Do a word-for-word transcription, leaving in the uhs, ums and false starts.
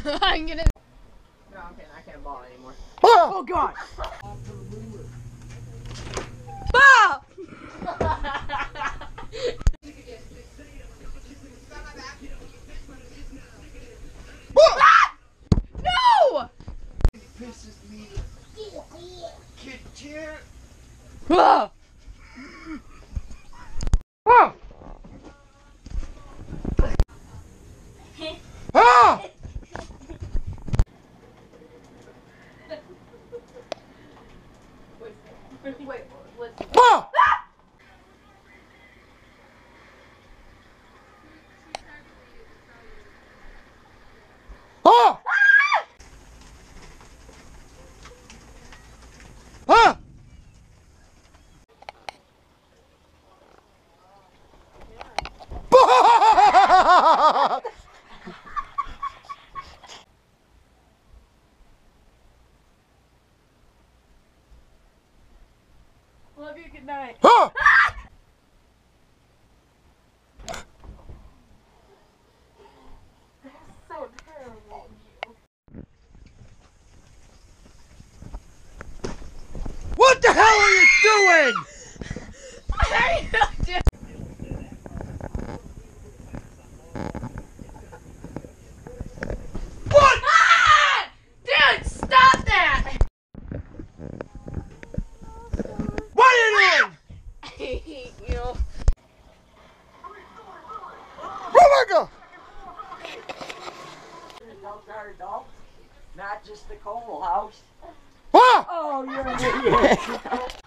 I'm gonna. No, okay, I can't ball anymore. Ah! Oh God! Ball! No! Pisses me. Kid chair. Ah! Ah! Ah! Wait, wait, let's. Ah! Ah! Ah! Love you. Good night. Ah! So terrible. What the hell are you doing? What are you doing? What? Ah! Dude, stop that! What are you doing? I hate you. Oh my God! Adults are adults, not just the Cole house. Ah! Oh, you're an idiot.